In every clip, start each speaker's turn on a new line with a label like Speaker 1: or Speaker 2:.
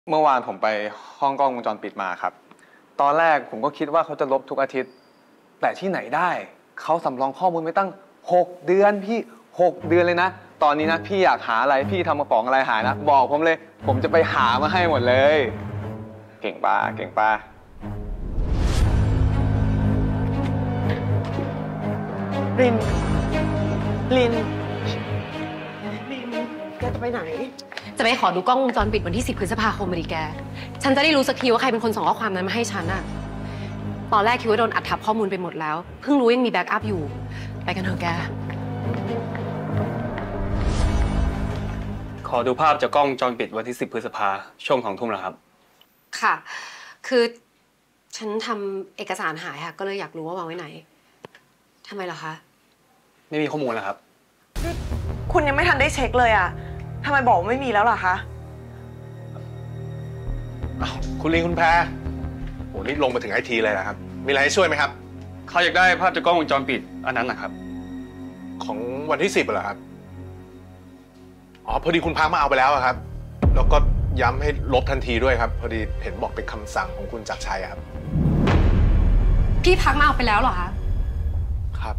Speaker 1: เมื่อวานผมไปห้องกล้องวงจรปิดมาครับตอนแรกผมก็คิดว่าเขาจะลบทุกอาทิตย์แต่ที่ไหนได้เขาสำรองข้อมูลไว้ตั้ง6 เดือนพี่6 เดือนเลยนะตอนนี้นะพี่อยากหาอะไรพี่ทำกระป๋องอะไรหายนะบอกผมเลยผมจะไปหามาให้หมดเลยเก่งป่ะเก่งป่ะ
Speaker 2: ลินแกจะไปไหน
Speaker 3: จะไปขอดูกล้องวงจรปิดวันที่10 พฤษภาคมมาดิแกฉันจะได้รู้สักทีว่าใครเป็นคนส่งข้อความนั้นมาให้ฉันอะตอนแรกคิดว่าโดนอัดทับข้อมูลไปหมดแล้วเพิ่งรู้ยังมีแบ็กอัพอยู่ไปกันเถอะแก
Speaker 4: ขอดูภาพจากกล้องวงจรปิดวันที่10 พฤษภาช่วง2 ทุ่มแล้วครับ
Speaker 3: ค่ะคือฉันทำเอกสารหายค่ะก็เลยอยากรู้ว่าวางไว้ไหนทำไมล่ะคะ
Speaker 4: ไม่มีข้อมูลแล้วครับ
Speaker 2: คุณยังไม่ทันได้เช็คเลยอะทำไมบอกว่าไม่มีแล้วล่ะคะ
Speaker 5: คุณลิงคุณแพรโหนี่ลงมาถึงไอทีเลยนะครับมีอะไรให้ช่วยไหมครับ
Speaker 4: เขาอยากได้ภาพจากกล้องวงจรปิดอันนั้นนะครับ
Speaker 5: ของวันที่10เหรอครับอ๋อพอดีคุณพักมาเอาไปแล้วครับแล้วก็ย้ำให้ลบทันทีด้วยครับพอดีเห็นบอกเป็นคำสั่งของคุณจักรชัยครับ
Speaker 3: พี่พักมาเอาไปแล้วเหรอคะ
Speaker 5: ครับ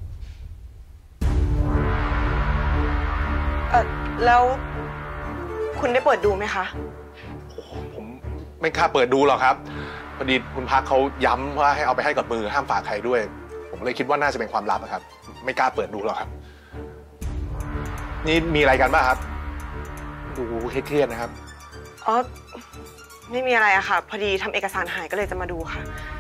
Speaker 2: แล้วคุณได้เปิดดูไหมคะ
Speaker 5: ผมไม่กล้าเปิดดูหรอกครับพอดีคุณพักเขาย้ำว่าให้เอาไปให้กับมือห้ามฝากใครด้วยผมเลยคิดว่าน่าจะเป็นความลับครับไม่กล้าเปิดดูหรอกครับนี่มีอะไรกันบ้างครับดูเครียดนะครับ
Speaker 2: อ๋อไม่มีอะไรอะค่ะพอดีทำเอกสารหายก็เลยจะมาดูค่ะ